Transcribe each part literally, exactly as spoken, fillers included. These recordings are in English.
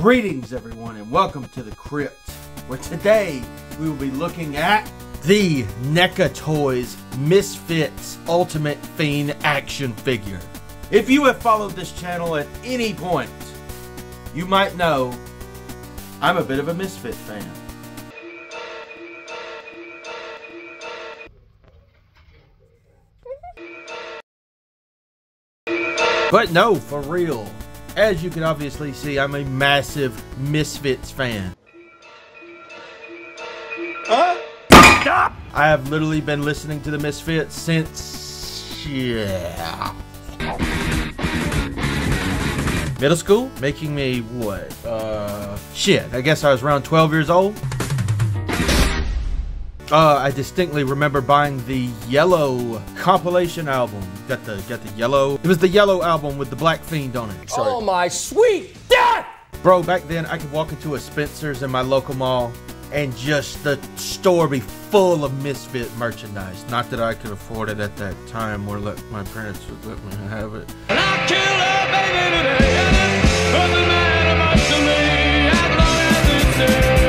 Greetings everyone and welcome to the Crypt, where today we will be looking at the Neca Toys Misfits Ultimate Fiend action figure. If you have followed this channel at any point, you might know I'm a bit of a Misfit fan. But no, for real. As you can obviously see, I'm a massive Misfits fan. Uh, stop! I have literally been listening to the Misfits since... yeah... middle school? Making me, what? Uh... shit, I guess I was around twelve years old. Uh, I distinctly remember buying the yellow compilation album. Got the got the yellow. It was the yellow album with the Black Fiend on it. Sorry. Oh my sweet death! Bro, back then I could walk into a Spencer's in my local mall and just the store be full of Misfit merchandise. Not that I could afford it at that time or let my parents would let me have it. And I'll kill her baby today. Doesn't matter much to me as long as it's there.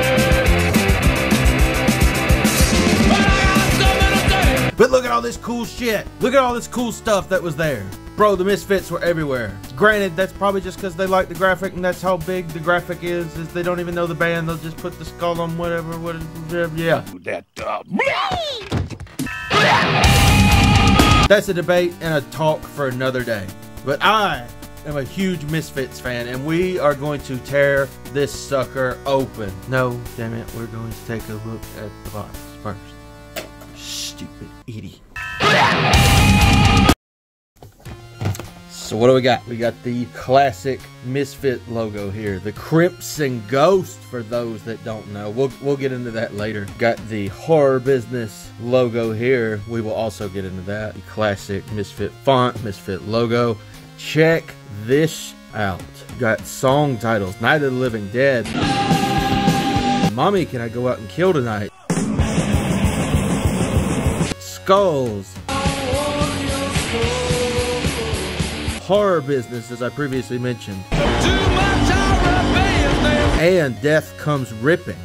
But look at all this cool shit. Look at all this cool stuff that was there. Bro, the Misfits were everywhere. Granted, that's probably just because they like the graphic and that's how big the graphic is. Is they don't even know the band. They'll just put the skull on whatever. whatever yeah. That, uh, that's a debate and a talk for another day. But I am a huge Misfits fan and we are going to tear this sucker open. No, damn it. We're going to take a look at the box first. Stupid idiot. So what do we got? We got the classic Misfit logo here. The Crypt and Ghost for those that don't know. We'll, we'll get into that later. Got the Horror Business logo here. We will also get into that. The classic Misfit font, Misfit logo. Check this out. Got song titles. Night of the Living Dead. Mommy, can I go out and kill tonight? Skulls. Horror Business, as I previously mentioned. And Death Comes Ripping.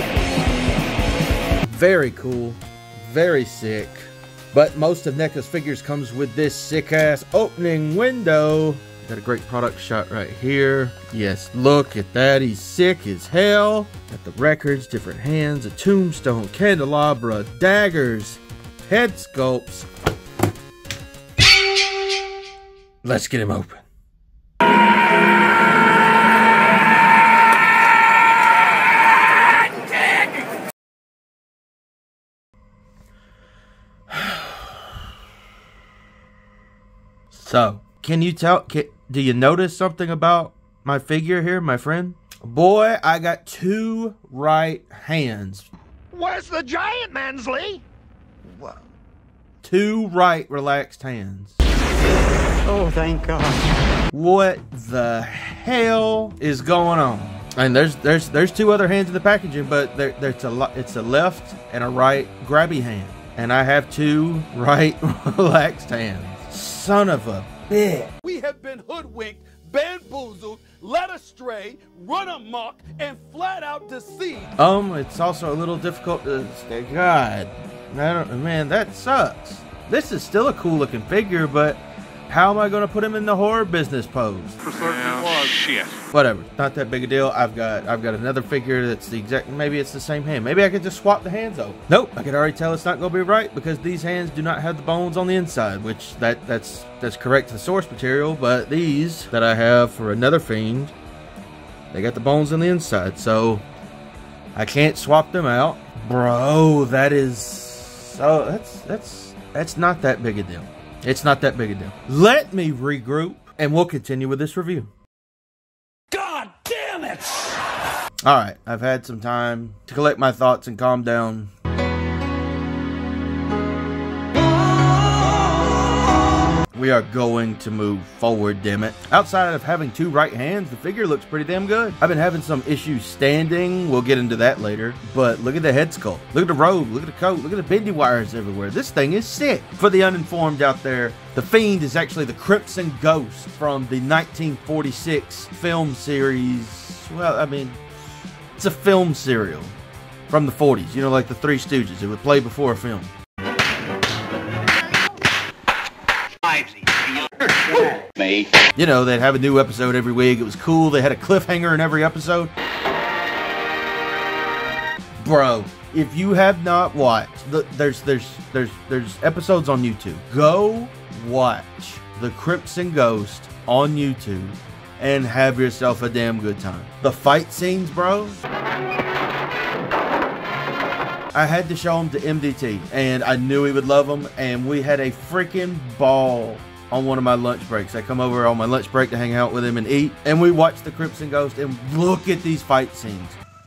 Very cool. Very sick. But most of Neca's figures comes with this sick ass opening window. Got a great product shot right here. Yes, look at that. He's sick as hell. Got the records, different hands, a tombstone, candelabra, daggers, head sculpts. Let's get him open. So, can you tell, can, do you notice something about my figure here, my friend? Boy, I got two right hands. Where's the giant, Mansley? What? Two right relaxed hands. Oh, thank God. What the hell is going on? And there's there's there's two other hands in the packaging, but there there's a it's a left and a right grabby hand, and I have two right relaxed hands. Son of a bitch. We have been hoodwinked, bamboozled, led astray, run amok, and flat out deceived. Um, it's also a little difficult to stay. God, I don't, man, that sucks. This is still a cool looking figure, but how am I going to put him in the Horror Business pose? For certain was. Shit. Whatever, not that big a deal. I've got I've got another figure that's the exact, maybe it's the same hand. Maybe I could just swap the hands over. Nope, I can already tell it's not going to be right because these hands do not have the bones on the inside, which that that's that's correct to the source material, but these that I have for another Fiend, they got the bones on the inside, so I can't swap them out. Bro, that is so that's that's that's not that big a deal. It's not that big a deal. Let me regroup and we'll continue with this review. God damn it! Alright, I've had some time to collect my thoughts and calm down. We are going to move forward, damn it. Outside of having two right hands, the figure looks pretty damn good. I've been having some issues standing. We'll get into that later. But look at the head sculpt. Look at the robe. Look at the coat. Look at the bendy wires everywhere. This thing is sick. For the uninformed out there, the Fiend is actually the Crypt and Ghost from the nineteen forty-six film series well, I mean, it's a film serial from the forties. You know, like the Three Stooges. It would play before a film. You know, they'd have a new episode every week. It was cool. They had a cliffhanger in every episode. Bro, if you have not watched, the, there's there's there's there's episodes on YouTube. Go watch the Crypt and Ghost on YouTube and have yourself a damn good time. The fight scenes, bro. I had to show them to M D T, and I knew he would love them, and we had a freaking ball on one of my lunch breaks. I come over on my lunch break to hang out with him and eat, and we watched the Crypt and Ghost, and look at these fight scenes.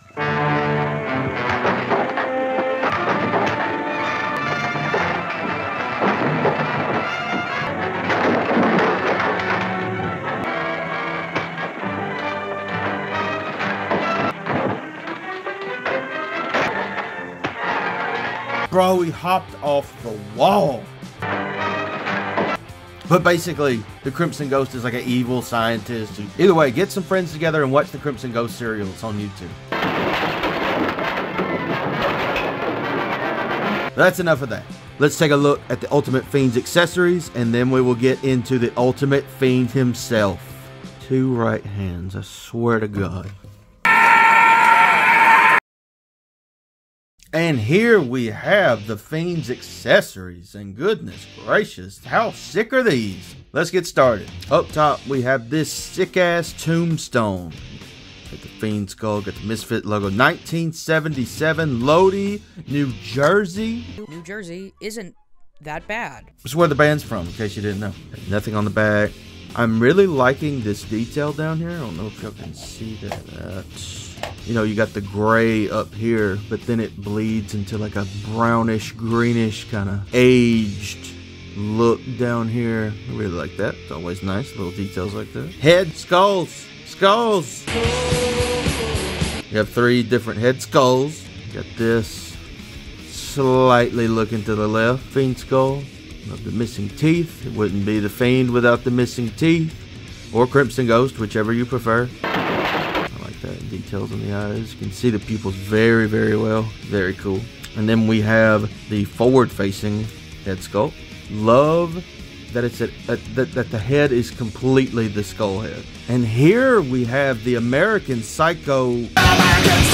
Bro, he hopped off the wall. But basically, the Crypt and Ghost is like an evil scientist. Who, either way, get some friends together and watch the Crypt and Ghost serials on YouTube. That's enough of that. Let's take a look at the Ultimate Fiend's accessories, and then we will get into the Ultimate Fiend himself. Two right hands, I swear to God. And here we have the Fiend's accessories, and goodness gracious, how sick are these? Let's get started. Up top, we have this sick-ass tombstone. Got the Fiend skull, got the Misfit logo. nineteen seventy-seven, Lodi, New Jersey. New Jersey isn't that bad. This is where the band's from, in case you didn't know. Nothing on the back. I'm really liking this detail down here. I don't know if y'all can see that. You know, you got the gray up here, but then it bleeds into like a brownish, greenish kind of aged look down here. I really like that. It's always nice, little details like that. Head skulls, skulls. You have three different head skulls. You got this slightly looking to the left, Fiend skull. Of the missing teeth. It wouldn't be the Fiend without the missing teeth, or Crypt and Ghost, whichever you prefer. That details on the eyes. You can see the pupils very, very well. Very cool. And then we have the forward-facing head sculpt. Love that it's a, a, that, that the head is completely the skull head. And here we have the American Psycho. American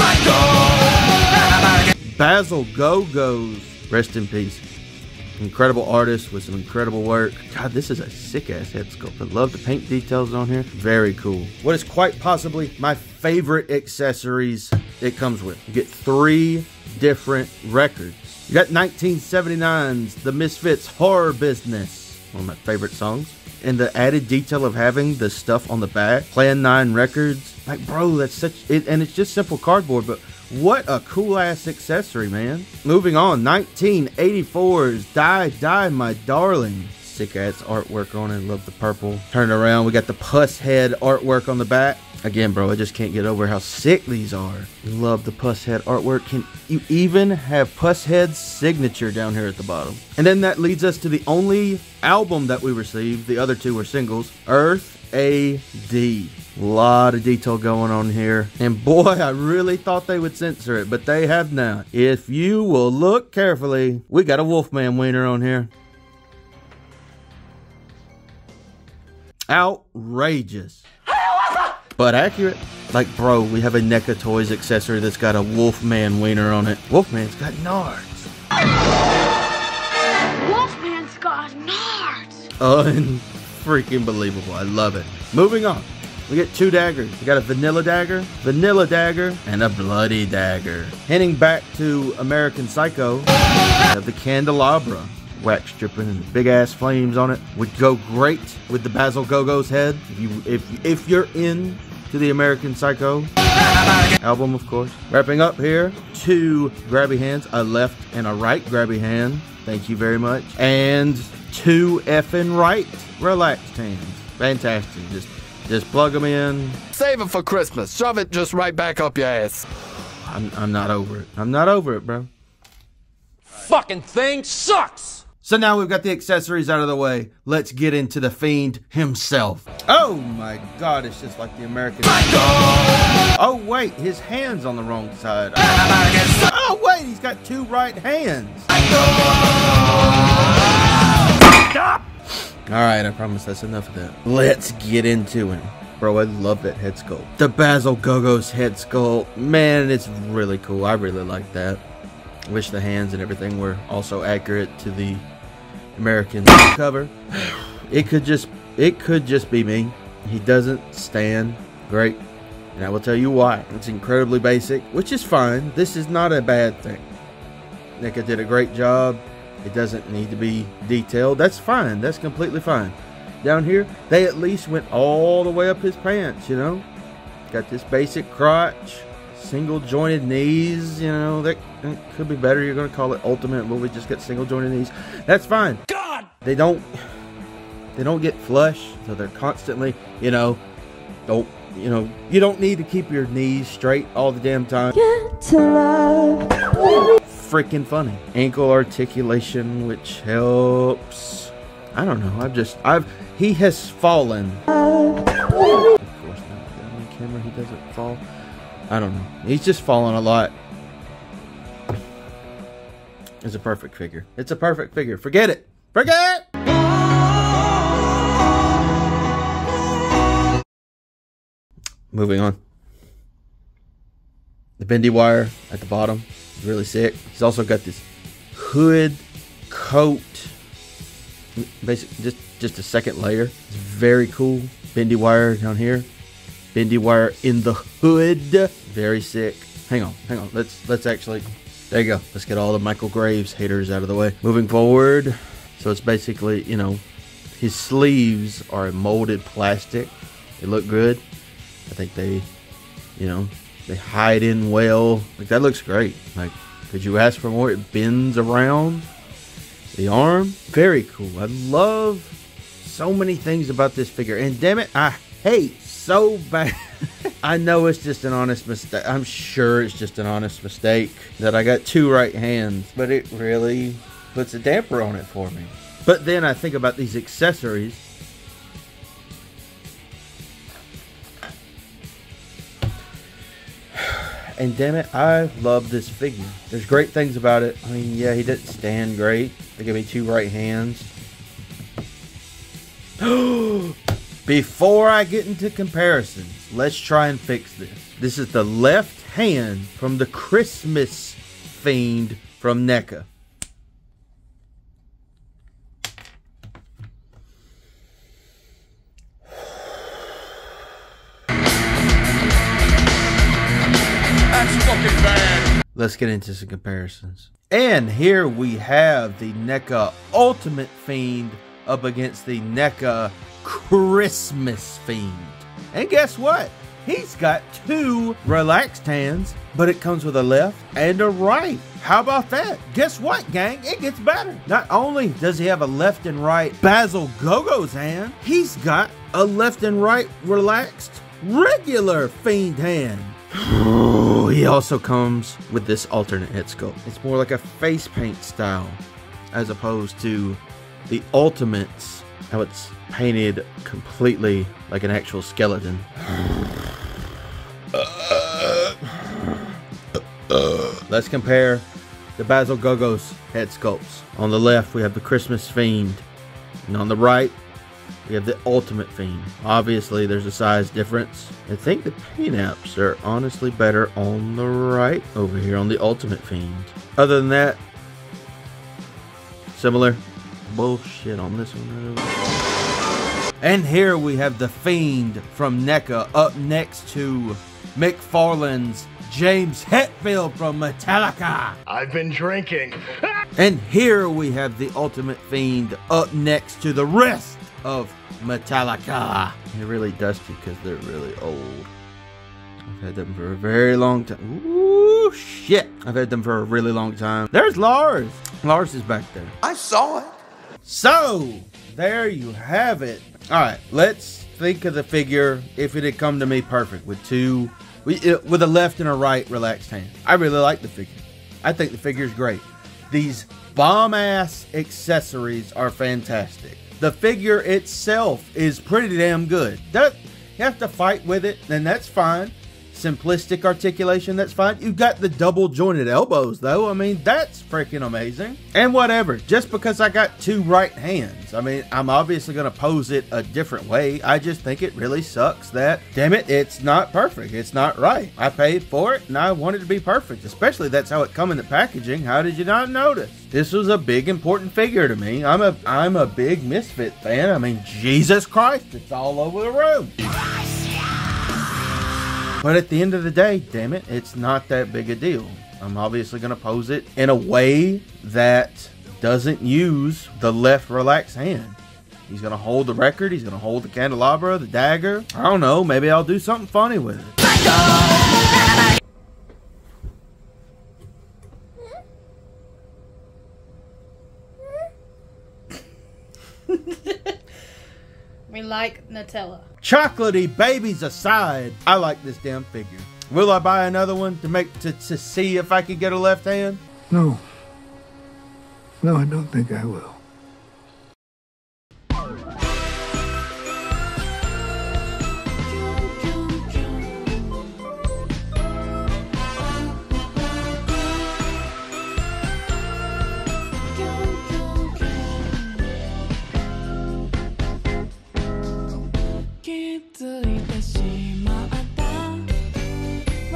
Psycho. Basil Go-Go's. Rest in peace. Incredible artist with some incredible work. God, this is a sick-ass head sculpt. I love the paint details on here. Very cool. What is quite possibly my favorite accessories it comes with. You get three different records. You got nineteen seventy-nine's The Misfits Horror Business. One of my favorite songs. And the added detail of having the stuff on the back. Plan nine Records. Like, bro, that's such... It, and it's just simple cardboard, but... what a cool-ass accessory, man. Moving on, nineteen eighty-four's Die, Die, My Darling. Sick-ass artwork on it. Love the purple. Turn around, we got the Puss Head artwork on the back. Again, bro, I just can't get over how sick these are. Love the Puss Head artwork. Can you even have Puss Head's signature down here at the bottom? And then that leads us to the only album that we received. The other two were singles. Earth A D. Lot of detail going on here, and boy, I really thought they would censor it, but they have not. If you will look carefully, we got a Wolfman wiener on here. Outrageous, but accurate. Like, bro, we have a Neca Toys accessory that's got a Wolfman wiener on it. Wolfman's got nards. Wolfman's got nards. Unfreaking believable. I love it. Moving on. We get two daggers. We got a vanilla dagger, vanilla dagger, and a bloody dagger. Heading back to American Psycho, we have the candelabra. Wax dripping and big ass flames on it. Would go great with the Basil Go-Go's head. If you if if you're in to the American Psycho album, of course. Wrapping up here, two grabby hands, a left and a right grabby hand. Thank you very much. And two effing right relaxed hands. Fantastic. Just Just plug them in. Save it for Christmas. Shove it just right back up your ass. I'm, I'm not over it. I'm not over it, bro. Fucking thing sucks! So now we've got the accessories out of the way. Let's get into the Fiend himself. Oh my God, it's just like the American. Oh wait, his hand's on the wrong side. Oh wait, he's got two right hands. Stop! Alright, I promise that's enough of that. Let's get into it. Bro, I love that head sculpt. The Basil Gogos head sculpt. Man, it's really cool. I really like that. I wish the hands and everything were also accurate to the American cover. It could just it could just be me. He doesn't stand great. And I will tell you why. It's incredibly basic, which is fine. This is not a bad thing. Neca did a great job. It doesn't need to be detailed. That's fine. That's completely fine. Down here, they at least went all the way up his pants, you know. Got this basic crotch, single jointed knees, you know. That could be better. You're going to call it ultimate, but we just got single jointed knees. That's fine. God! They don't, they don't get flush, so they're constantly, you know, don't, you know, you don't need to keep your knees straight all the damn time. Get to love. Freaking funny. Ankle articulation, which helps. I don't know. I've just, I've, he has fallen. Of course not. On the camera, he doesn't fall. I don't know. He's just fallen a lot. It's a perfect figure. It's a perfect figure. Forget it. Forget it! Moving on. The bendy wire at the bottom is really sick. He's also got this hood coat. Basically, just, just a second layer. It's very cool. Bendy wire down here. Bendy wire in the hood. Very sick. Hang on, hang on. Let's let's actually. There you go. Let's get all the Michael Graves haters out of the way. Moving forward. So it's basically, you know, his sleeves are molded plastic. They look good. I think they, you know, they hide in well. Like, that looks great. Like, could you ask for more? It bends around the arm. Very cool. I love so many things about this figure. And damn it, I hate so bad. I know it's just an honest mistake. I'm sure it's just an honest mistake that I got two right hands, but it really puts a damper on it for me. But then I think about these accessories. And damn it, I love this figure. There's great things about it. I mean, yeah, he didn't stand great. They gave me two right hands. Before I get into comparisons, let's try and fix this. This is the left hand from the Christmas Fiend from Neca. That's fucking bad. Let's get into some comparisons. And here we have the Neca Ultimate Fiend up against the Neca Christmas Fiend. And guess what? He's got two relaxed hands, but it comes with a left and a right. How about that? Guess what, gang? It gets better. Not only does he have a left and right Basil Gogos hand, he's got a left and right relaxed regular Fiend hand. He also comes with this alternate head sculpt. It's more like a face paint style as opposed to the Ultimates, how it's painted completely like an actual skeleton. Let's compare the Basil Gogos head sculpts. On the left, we have the Christmas Fiend, and on the right, we have the Ultimate Fiend. Obviously, there's a size difference. I think the paint apps are honestly better on the right over here on the Ultimate Fiend. Other than that, similar bullshit on this one. And here we have the Fiend from Neca up next to McFarlane's James Hetfield from Metallica. I've been drinking. And here we have the Ultimate Fiend up next to the rest of Metallica. They're really dusty because they're really old. I've had them for a very long time. Ooh, shit. I've had them for a really long time. There's Lars. Lars is back there. I saw it. So, there you have it. Alright, let's think of the figure if it had come to me perfect with two, with a left and a right relaxed hand. I really like the figure. I think the figure is great. These bomb-ass accessories are fantastic. The figure itself is pretty damn good. That, you have to fight with it, and that's fine. Simplistic articulation, that's fine. You've got the double jointed elbows though. I mean, that's freaking amazing. And whatever, just because I got two right hands, I mean, I'm obviously going to pose it a different way. I just think it really sucks that, damn it, it's not perfect. It's not right. I paid for it and I want it to be perfect, especially that's how it come in the packaging. How did you not notice? This was a big important figure to me. I'm a I'm a big Misfit fan. I mean, Jesus Christ, it's all over the room. But at the end of the day, damn it, it's not that big a deal. I'm obviously going to pose it in a way that doesn't use the left relaxed hand. He's going to hold the record. He's going to hold the candelabra, the dagger. I don't know. Maybe I'll do something funny with it. We like Nutella. Chocolatey babies aside, I like this damn figure. Will I buy another one to make to, to see if I can get a left hand? No. No, I don't think I will.